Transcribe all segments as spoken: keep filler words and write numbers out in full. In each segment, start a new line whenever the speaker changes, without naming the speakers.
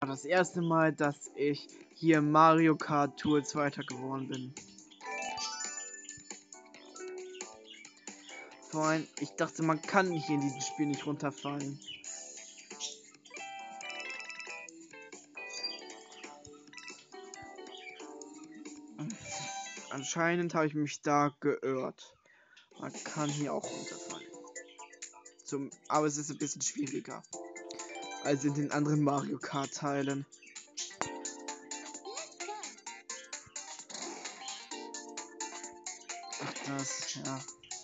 das erste Mal, dass ich hier Mario Kart Tour Zweiter geworden bin. Vor allem, ich dachte, man kann hier in diesem Spiel nicht runterfallen. Anscheinend habe ich mich da geirrt. Man kann hier auch runterfallen. Zum, aber es ist ein bisschen schwieriger als in den anderen Mario Kart Teilen. Ach, das, ja.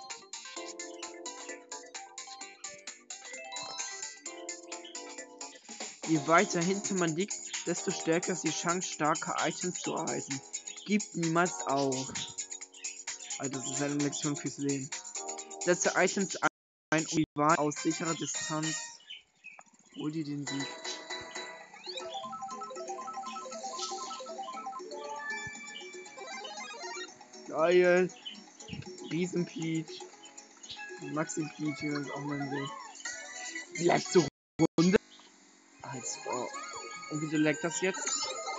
Je weiter hinten man liegt, desto stärker ist die Chance, starke Items zu erhalten. Gibt niemals auf. Also das ist eine Lektion fürs Leben. Setze Items ein, um die Wahl aus sicherer Distanz. Hol dir den Sieg. Geil. Riesen Peach. Maxi Peach, wie man es auch nennen will. Letzte Runde. Als, oh. Und wieso leckt das jetzt?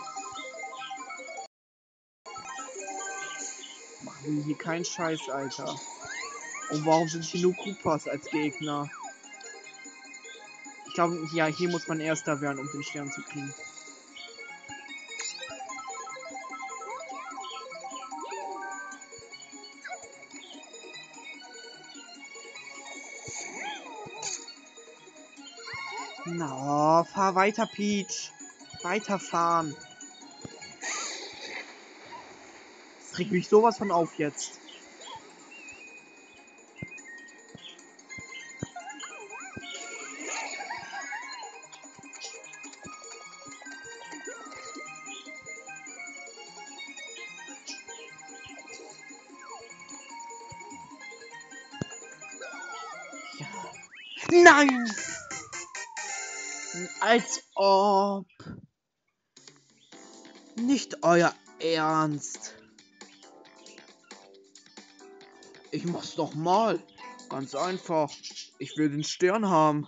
Machen wir hier keinen Scheiß, Alter. Und warum sind hier nur Koopas als Gegner? Ich glaube, ja, hier muss man Erster werden, um den Stern zu kriegen. Na, fahr weiter, Peach. Weiterfahren. Das regt mich sowas von auf jetzt. Ja. Nein! Als ob. Nicht euer Ernst. Ich mach's doch mal. Ganz einfach. Ich will den Stern haben.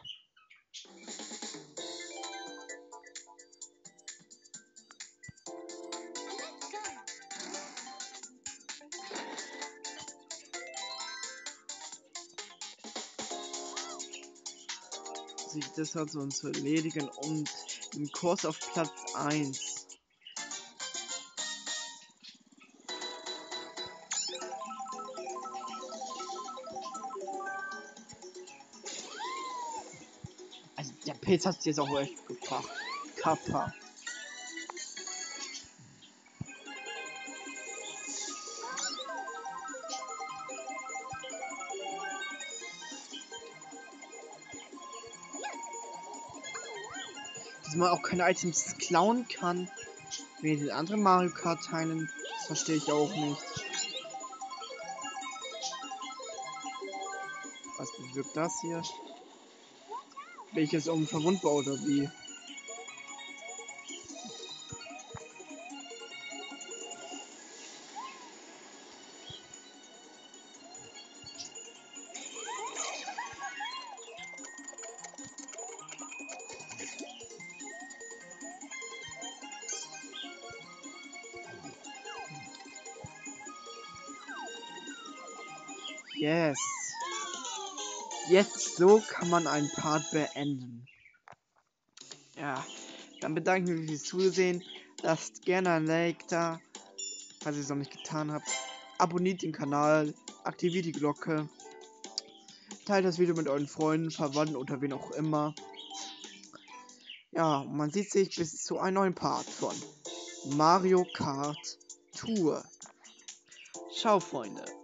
Sich das hat so zu erledigen und im Kurs auf Platz eins. Also der Pilz hat jetzt auch echt gebracht. Kappa. Dass man auch keine Items klauen kann, wie den anderen Mario Kart Teilen, das verstehe ich auch nicht. Was bewirkt das hier? Welches unverwundbar oder wie? Yes. Jetzt so kann man einen Part beenden. Ja, dann bedanke ich mich fürs Zusehen. Lasst gerne ein Like da, falls ihr es noch nicht getan habt. Abonniert den Kanal, aktiviert die Glocke. Teilt das Video mit euren Freunden, Verwandten oder wen auch immer. Ja, man sieht sich bis zu einem neuen Part von Mario Kart Tour. Ciao, Freunde.